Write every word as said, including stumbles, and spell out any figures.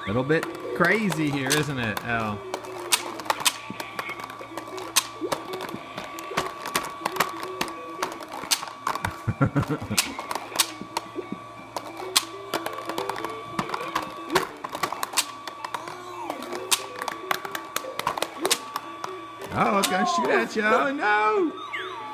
A little bit crazy here, isn't it? Oh. Oh, it's gonna shoot at you. Oh no!